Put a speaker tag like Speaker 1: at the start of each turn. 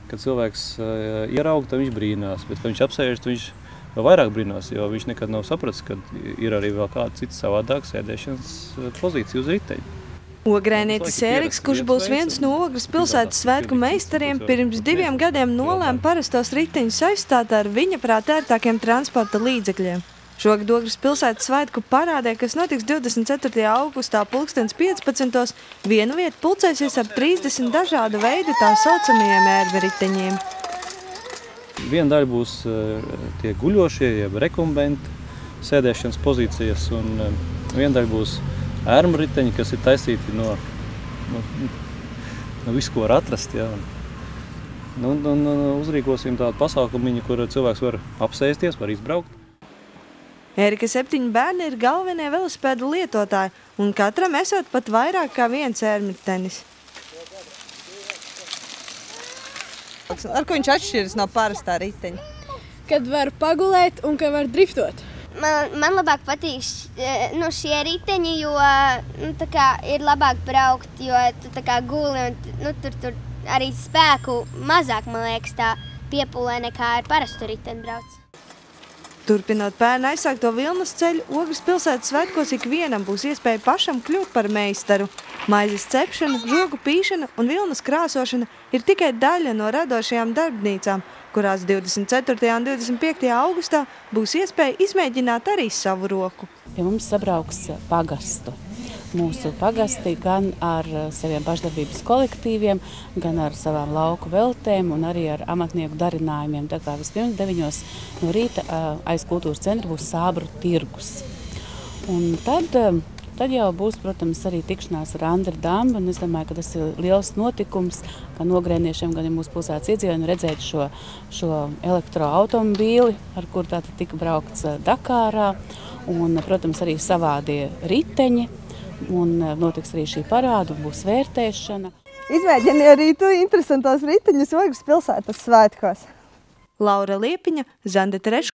Speaker 1: kad cilvēks ierauga, tad viņš brīnās, bet kad viņš apsēžas, tad viņš vēl vairāk brīnās, jo viņš nekad nav sapratis, ka ir arī vēl kāda cita savādāka sēdēšanas pozīcija uz riteņa.
Speaker 2: Ogrēnietis Ēriks, kurš būs viens no Ogres pilsētas svētku meistariem, pirms 2 gadiem nolēma parastos riteņus aizstāt ar viņa prāt ērtākiem transporta līdzekļiem. Šogad Ogres pilsētas svētku parādē, kas notiks 24. augustā 15:00, vienu vietu pulcēsies ap 30 dažādu veidu tā saucamajiem ērveriteņiem.
Speaker 1: Viena daļa būs tie guļošie, jeb rekumbenti sēdēšanas pozīcijas, un viena daļa būs ērmriteņi, kas ir taisīti no visu, ko var atrast. Ja. Un uzrīkosim tādu pasākumiņu, kur cilvēks var apsēsties, var izbraukt.
Speaker 2: Ērika 7 bērni ir galvenie velosipēdu lietotāji, un katram esot pat vairāk kā viens ērmritenis. Ar ko viņš atšķiras no parastā riteņa?
Speaker 3: Kad var pagulēt un kad var driftot.
Speaker 4: Man labāk patīk šie riteņi, jo ir labāk braukt, jo tu guli un tur arī spēku mazāk, man liekas, tā piepūlē nekā ar parastu riteni brauc.
Speaker 2: Turpinot pērn aizsākto Vilnas ceļu, Ogres pilsētas svētkos ikvienam būs iespēja pašam kļūt par meistaru. Maizes cepšana, žogu pīšana un vilnas krāsošana ir tikai daļa no radošajām darbnīcām, kurās 24. un 25. augustā būs iespēja izmēģināt arī savu roku.
Speaker 5: Pie mums sabrauks pagastu. Mūsu pagasti gan ar saviem pašdarbības kolektīviem, gan ar savām lauku veltēm un arī ar amatnieku darinājumiem. Tā kā vispirms 9 no rīta aiz kultūras centra būs sābru tirgus. Un tad jau būs, protams, arī tikšanās ar Andri Dambu, un es domāju, ka tas ir liels notikums gan ogrēniešiem, gan mūsu pilsētas iedzīvotājiem redzēt šo elektroautomobīli, ar kur tātad tika braukts Dakārā, un, protams, arī savādie riteņi. Un notiks arī šī parāda, būs vērtēšana.
Speaker 2: Izmēģini arī tu interesantos riteņus Ogres pilsētas svētkos. Laura Liepiņa, Zandeta Reška.